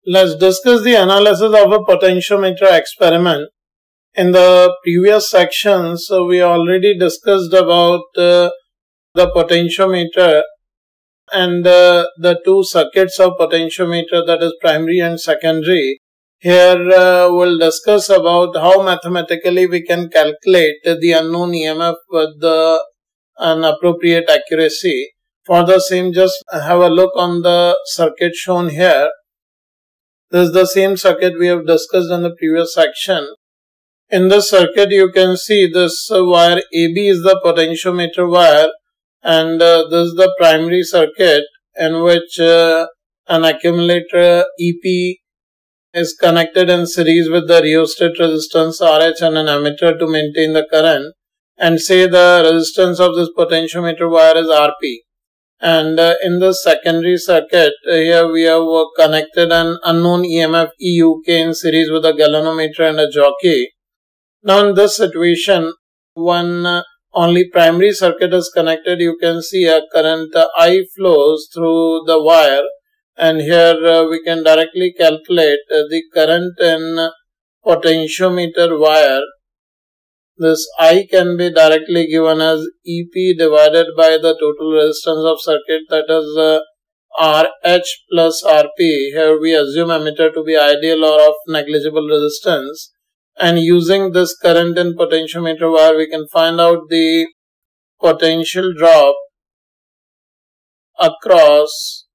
Let's discuss the analysis of a potentiometer experiment. In the previous sections, we already discussed about the potentiometer and the two circuits of potentiometer, that is primary and secondary. Here we'll discuss about how mathematically we can calculate the unknown EMF with an appropriate accuracy. For the same, just have a look on the circuit shown here. This is the same circuit we have discussed in the previous section. In this circuit, you can see this wire AB is the potentiometer wire, and this is the primary circuit in which an accumulator EP is connected in series with the rheostat resistance RH and an ammeter to maintain the current, and say the resistance of this potentiometer wire is Rp. And in the secondary circuit, here we have connected an unknown EMF EUK in series with a galvanometer and a jockey. Now in this situation, when only primary circuit is connected, you can see a current I flows through the wire, and here we can directly calculate the current in potentiometer wire. This I can be directly given as EP divided by the total resistance of circuit, that is RH plus Rp. Here we assume ammeter to be ideal or of negligible resistance. And using this current in potentiometer wire, we can find out the potential drop across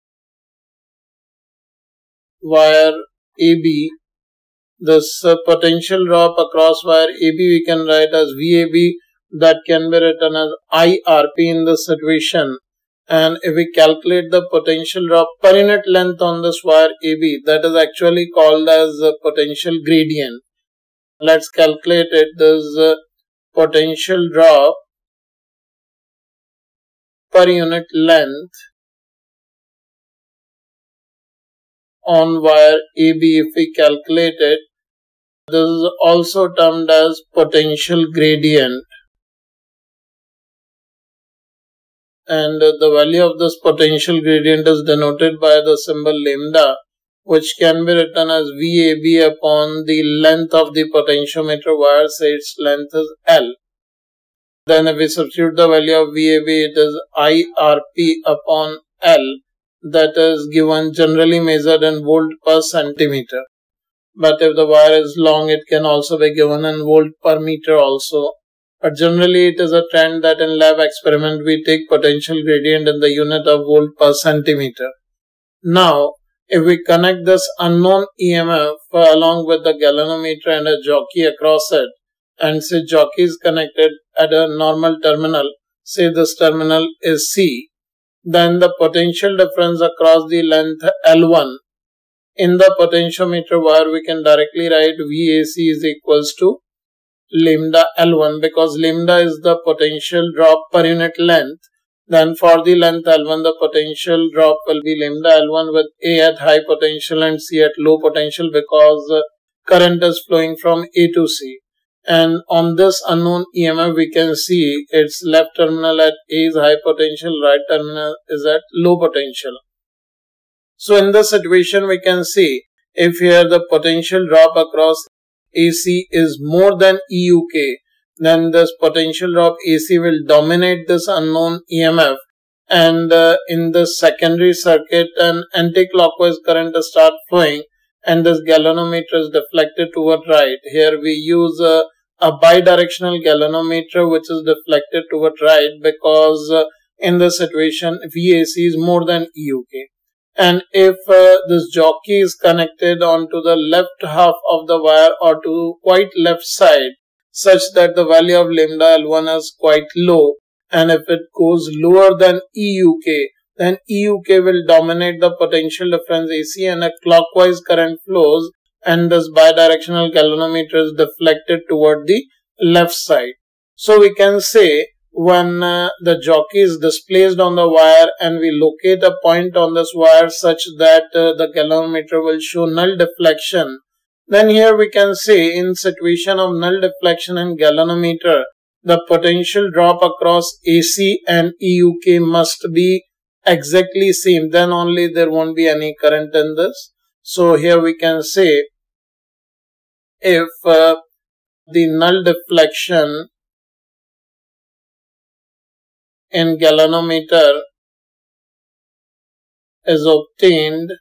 wire AB. This potential drop across wire AB we can write as VAB, that can be written as IRP in this situation. And if we calculate the potential drop per unit length on this wire AB, that is actually called as a potential gradient. Let's calculate it. This potential drop per unit length on wire AB, if we calculate it, this is also termed as potential gradient, and the value of this potential gradient is denoted by the symbol lambda, which can be written as VAB upon the length of the potentiometer wire, say its length is L. Then if we substitute the value of VAB, it is IRP upon L, that is given generally measured in volt per centimeter. But if the wire is long, it can also be given in volt per meter also. But generally it is a trend that in lab experiment we take potential gradient in the unit of volt per centimeter. Now, if we connect this unknown EMF along with the galvanometer and a jockey across it, and say jockey is connected at a normal terminal, say this terminal is C, then the potential difference across the length L1 in the potentiometer wire, we can directly write VAC is equals to lambda L1, because lambda is the potential drop per unit length. Then for the length L1, the potential drop will be lambda L1 with A at high potential and C at low potential, because current is flowing from A to C. And on this unknown EMF, we can see its left terminal at A is high potential, right terminal is at low potential. So in this situation, we can see if here the potential drop across AC is more than EUK, then this potential drop AC will dominate this unknown EMF. And in the secondary circuit, an anti-clockwise current start flowing, and this galvanometer is deflected toward right. Here we use a bidirectional galvanometer which is deflected toward right, because in this situation VAC is more than EUK. And if this jockey is connected onto the left half of the wire or to quite left side, such that the value of lambda L1 is quite low, and if it goes lower than EUK, then EUK will dominate the potential difference AC and a clockwise current flows, and this bidirectional galvanometer is deflected toward the left side. So we can say when the jockey is displaced on the wire and we locate a point on this wire such that the galvanometer will show null deflection, then here we can say in situation of null deflection in galvanometer, the potential drop across AC and EUK must be exactly same, then only there won't be any current in this So here we can say if the null deflection in galvanometer is obtained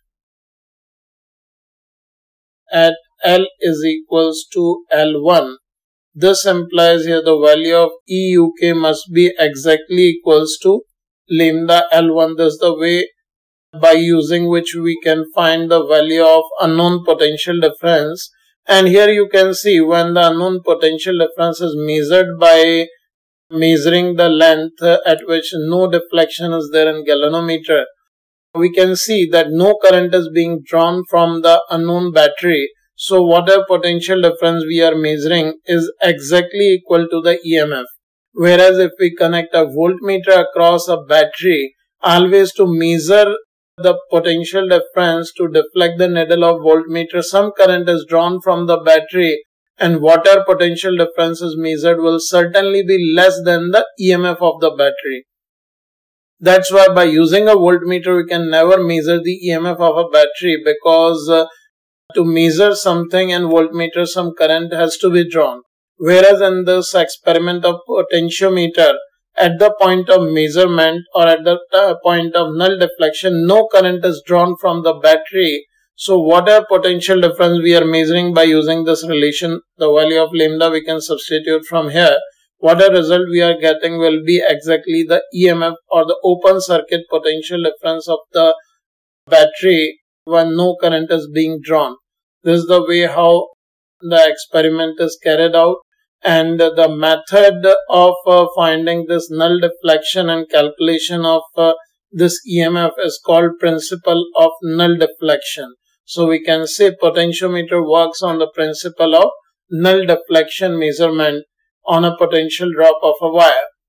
at L is equals to L1. This implies here the value of EUK must be exactly equals to lambda L1. This is the way by using which we can find the value of unknown potential difference. And here you can see when the unknown potential difference is measured by measuring the length at which no deflection is there in galvanometer, we can see that no current is being drawn from the unknown battery. So whatever potential difference we are measuring is exactly equal to the EMF. Whereas if we connect a voltmeter across a battery, always to measure the potential difference to deflect the needle of voltmeter, some current is drawn from the battery, and whatever potential difference is measured will certainly be less than the EMF of the battery. That's why by using a voltmeter we can never measure the EMF of a battery, because to measure something in voltmeter some current has to be drawn. Whereas in this experiment of potentiometer, at the point of measurement or at the point of null deflection, no current is drawn from the battery. So whatever potential difference we are measuring by using this relation, the value of lambda we can substitute from here. Whatever result we are getting will be exactly the EMF or the open circuit potential difference of the battery when no current is being drawn. This is the way how the experiment is carried out, and the method of finding this null deflection and calculation of this EMF is called principle of null deflection. So we can say potentiometer works on the principle of null deflection measurement on a potential drop of a wire.